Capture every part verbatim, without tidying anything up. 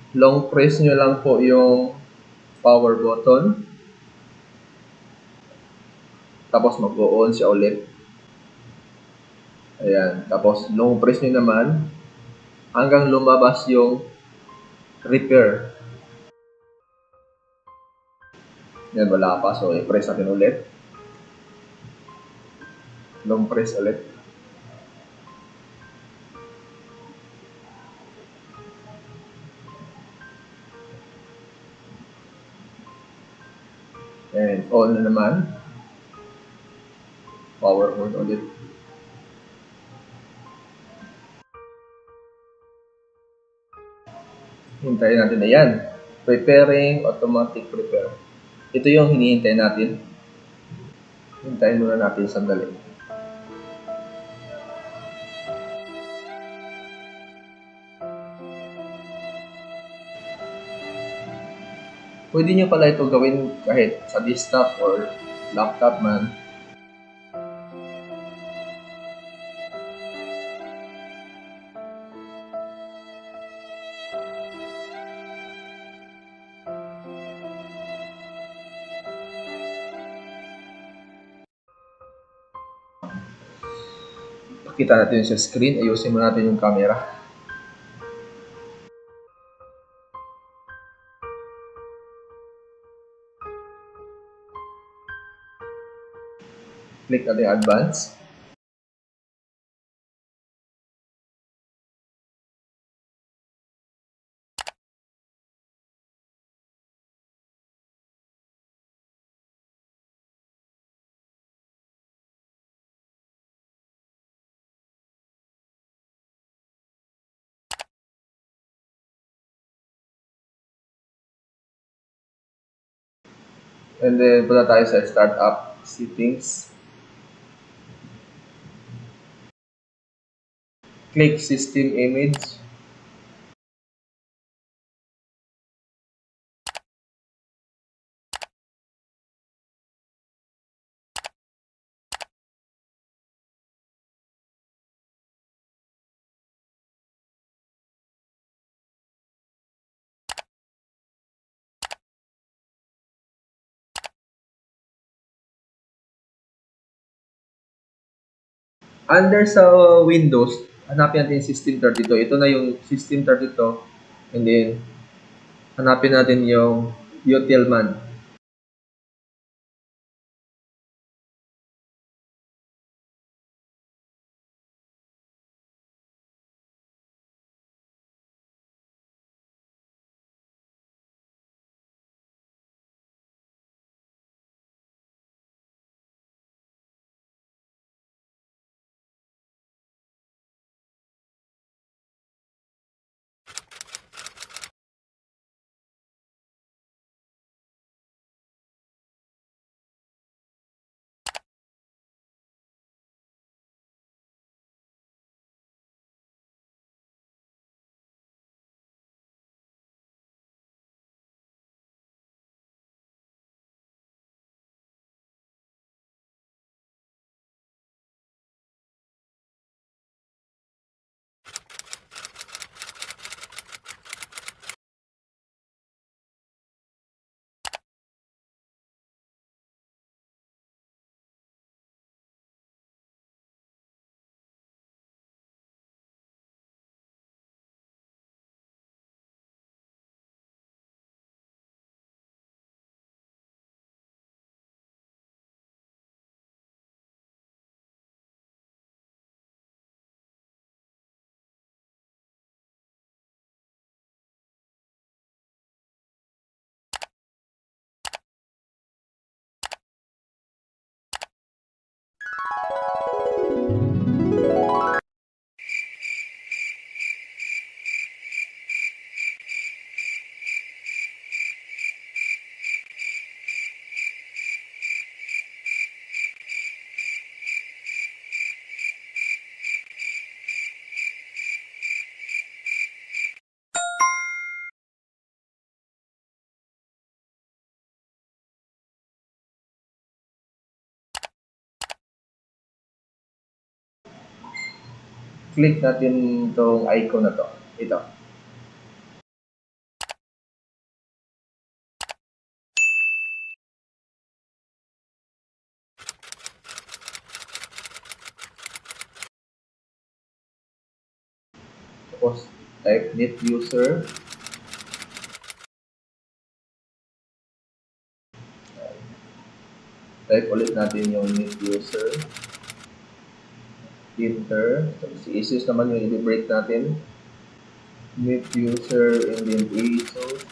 long press nyo lang po yung power button. Tapos mag-on siya ulit. Ayan. Tapos long press nyo naman hanggang lumabas yung repair. Yan, wala pa. So, i-press natin ulit. Long press ulit. And on na naman. Power on ulit. Hintayin natin na yan. Preparing automatic prepare. Ito yung hinihintay natin. Hintayin muna natin sandali. Pwede nyo pala ito gawin kahit sa desktop or laptop man. Pakita natin sa screen. Ayusin mo natin yung camera. Click natin advance. And then, punta tayo sa startup settings. Click system image. Under sa Windows, hanapin natin yung System thirty-two. Ito na yung System thirty-two. And then, hanapin natin yung utilman. Click natin itong icon na to. Ito. Tapos, type net user. Type ulit natin yung net user. Enter. So, si Asus naman yung i-break natin. Net user and then Asus.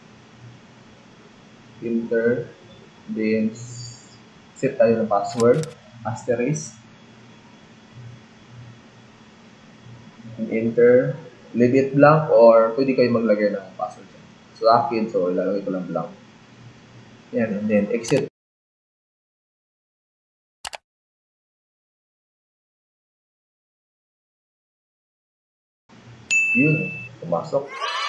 Enter. Then, set tayo ng password. Asterisk. And enter. Leave it blank or pwede kayo maglagay ng password. So, akin, so ilalagay ko lang blank. Yan, and then exit. Yun, pumasok.